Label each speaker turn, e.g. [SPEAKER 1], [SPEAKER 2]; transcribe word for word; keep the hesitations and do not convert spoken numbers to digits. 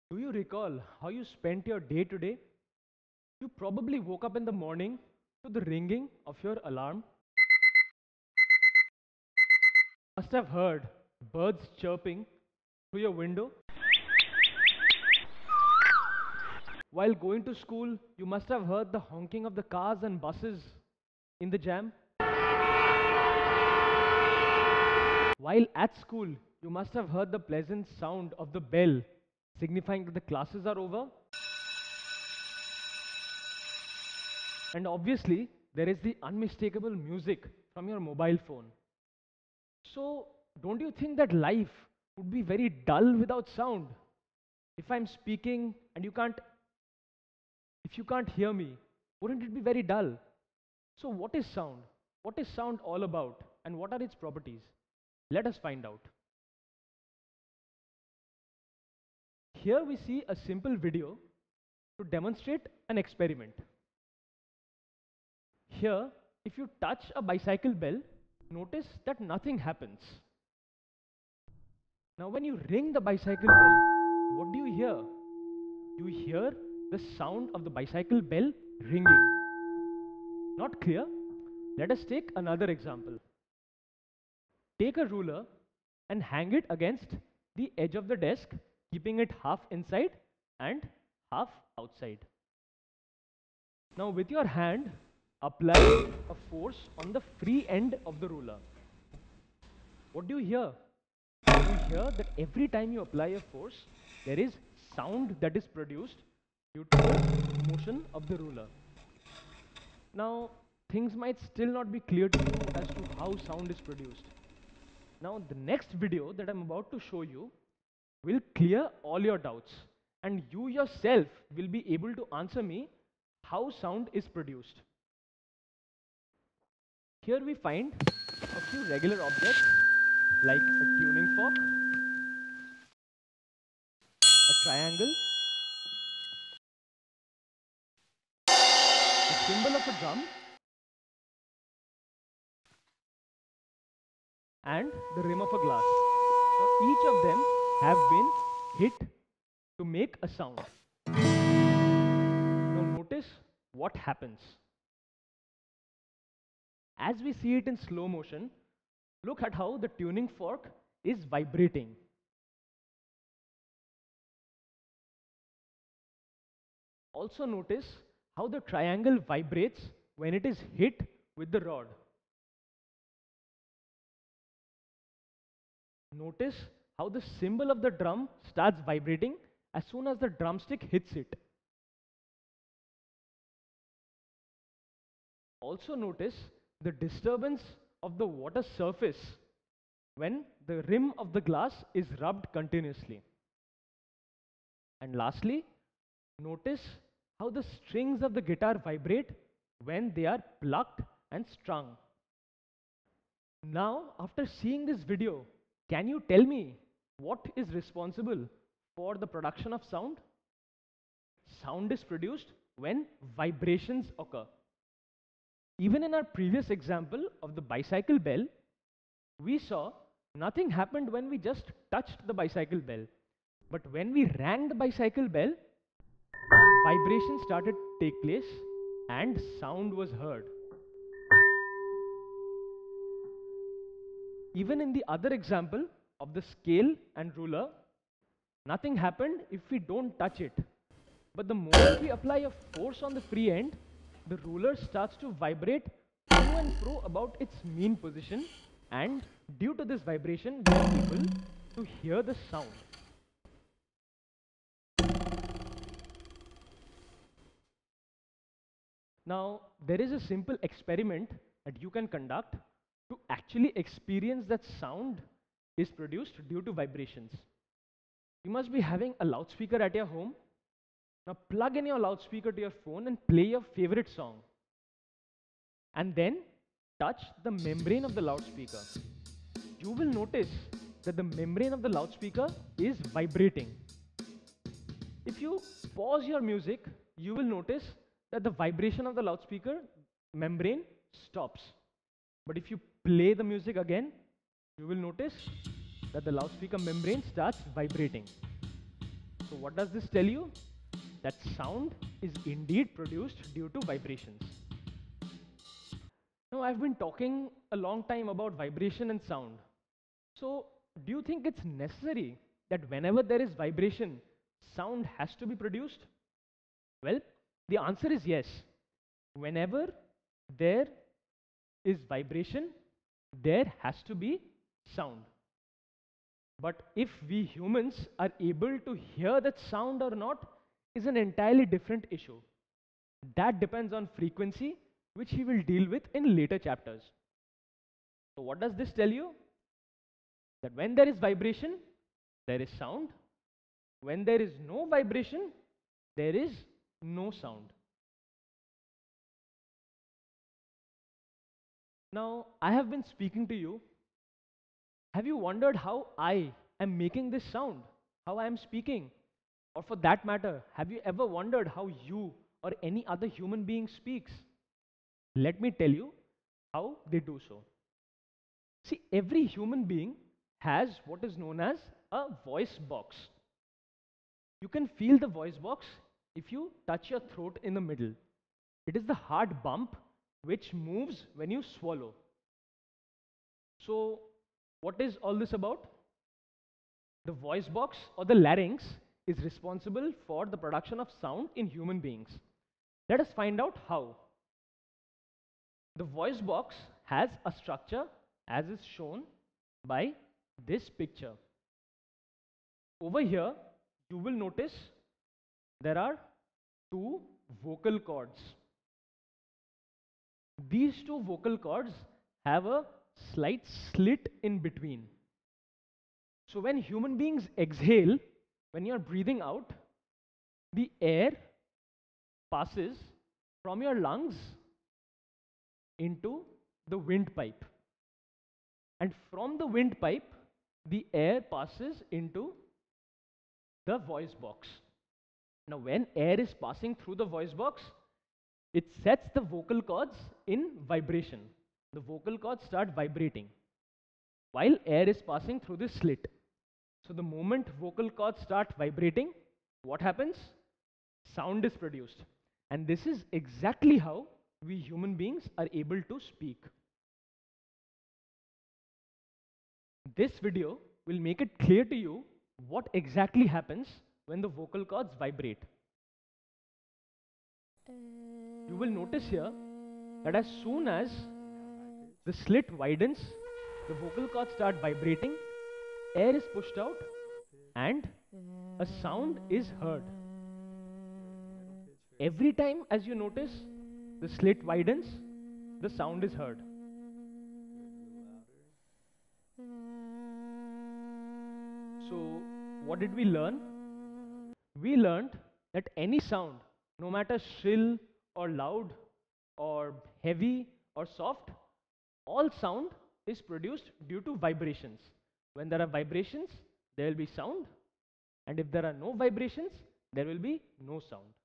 [SPEAKER 1] Do you recall how you spent your day today? You probably woke up in the morning to the ringing of your alarm. Must have heard birds chirping through your window. While going to school, you must have heard the honking of the cars and buses in the jam. While at school, you must have heard the pleasant sound of the bell signifying that the classes are over. And obviously, there is the unmistakable music from your mobile phone. So, don't you think that life would be very dull without sound? If I'm speaking and you can't, if you can't hear me, wouldn't it be very dull? So, what is sound? What is sound all about? And what are its properties? Let us find out. Here we see a simple video to demonstrate an experiment. Here, if you touch a bicycle bell, notice that nothing happens. Now, when you ring the bicycle bell, what do you hear? You hear the sound of the bicycle bell ringing. Not clear? Let us take another example. Take a ruler and hang it against the edge of the desk, keeping it half inside and half outside. Now, with your hand, apply a force on the free end of the ruler. What do you hear? You hear that every time you apply a force, there is sound that is produced due to the motion of the ruler. Now, things might still not be clear to you as to how sound is produced. Now, the next video that I'm about to show you will clear all your doubts, and you yourself will be able to answer me how sound is produced. Here we find a few regular objects like a tuning fork, a triangle, the symbol of a drum, and the rim of a glass. Now, each of them have been hit to make a sound. Now, notice what happens. As we see it in slow motion, look at how the tuning fork is vibrating. Also notice how the triangle vibrates when it is hit with the rod. Notice how the cymbal of the drum starts vibrating as soon as the drumstick hits it. Also notice the disturbance of the water surface when the rim of the glass is rubbed continuously. And lastly, notice how the strings of the guitar vibrate when they are plucked and strung. Now, after seeing this video, can you tell me what is responsible for the production of sound? Sound is produced when vibrations occur. Even in our previous example of the bicycle bell, we saw nothing happened when we just touched the bicycle bell. But when we rang the bicycle bell, vibration started to take place and sound was heard. Even in the other example of the scale and ruler, nothing happened if we don't touch it. But the moment we apply a force on the free end, the ruler starts to vibrate to and fro about its mean position, and due to this vibration, we are able to hear the sound. Now, there is a simple experiment that you can conduct to actually experience that sound is produced due to vibrations. You must be having a loudspeaker at your home. Now plug in your loudspeaker to your phone and play your favorite song. And then touch the membrane of the loudspeaker. You will notice that the membrane of the loudspeaker is vibrating. If you pause your music, you will notice that the vibration of the loudspeaker membrane stops. But if you play the music again, you will notice that the loudspeaker membrane starts vibrating. So what does this tell you? That sound is indeed produced due to vibrations. Now I've been talking a long time about vibration and sound. So do you think it's necessary that whenever there is vibration, sound has to be produced? Well, the answer is yes. Whenever there is vibration, there has to be sound. But if we humans are able to hear that sound or not is an entirely different issue. That depends on frequency, which we will deal with in later chapters. So what does this tell you? That when there is vibration, there is sound. When there is no vibration, there is no sound. Now, I have been speaking to you. Have you wondered how I am making this sound? How I am speaking? Or for that matter, have you ever wondered how you or any other human being speaks? Let me tell you how they do so. See, every human being has what is known as a voice box. You can feel the voice box if you touch your throat in the middle. It is the hard bump which moves when you swallow. So, what is all this about? The voice box or the larynx is responsible for the production of sound in human beings. Let us find out how. The voice box has a structure as is shown by this picture. Over here, you will notice there are two vocal cords. These two vocal cords have a slight slit in between. So when human beings exhale, when you're breathing out, the air passes from your lungs into the windpipe. And from the windpipe, the air passes into the voice box. Now, when air is passing through the voice box, it sets the vocal cords in vibration. The vocal cords start vibrating while air is passing through this slit. So the moment vocal cords start vibrating, what happens? Sound is produced. And this is exactly how we human beings are able to speak. This video will make it clear to you what exactly happens when the vocal cords vibrate. You will notice here that as soon as the slit widens, the vocal cords start vibrating, air is pushed out, and a sound is heard. Every time as you notice the slit widens, the sound is heard. So, what did we learn? We learned that any sound, no matter shrill or loud or heavy or soft, all sound is produced due to vibrations. When there are vibrations, there will be sound, and if there are no vibrations, there will be no sound.